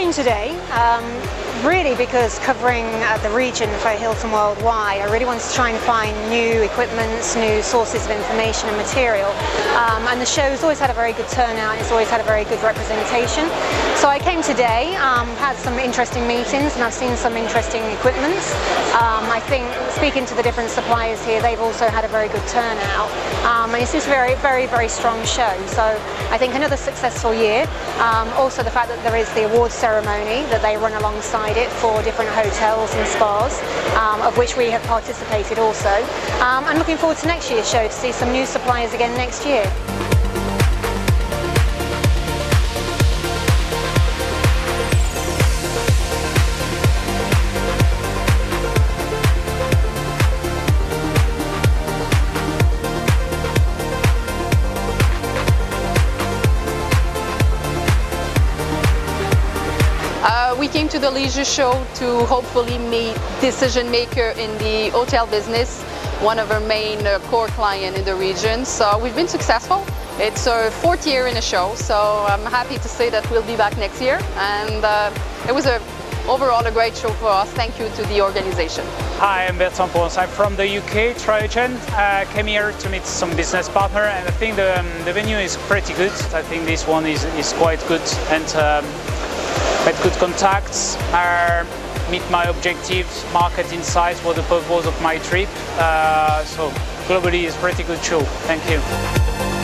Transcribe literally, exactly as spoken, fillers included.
came today um, really because covering uh, the region for Hilton Worldwide, I really wanted to try and find new equipments, new sources of information and material. Um, and the show's always had a very good turnout, it's always had a very good representation. So I came today, um, had some interesting meetings, and I've seen some interesting equipments. Um, I think speaking to the different suppliers here, they've also had a very good turnout. Um, and it's just a very, very, very strong show. So I think another successful year. Um, also the fact that there is the awards ceremony that they run alongside it for different hotels and spas, um, of which we have participated also. Um, and looking forward to next year's show to see some new suppliers again next year. Uh, we came to the leisure show to hopefully meet decision maker in the hotel business, one of our main uh, core client in the region. So we've been successful. It's our fourth year in a show, so I'm happy to say that we'll be back next year. And uh, it was a, overall a great show for us. Thank you to the organization. Hi, I'm Bertrand Pons. I'm from the U K, Triogen. I uh, came here to meet some business partner, and I think the, um, the venue is pretty good. I think this one is, is quite good, and um, had good contacts, uh, meet my objectives, market insights for the purpose of my trip. Uh, so globally it's a pretty good show. Thank you.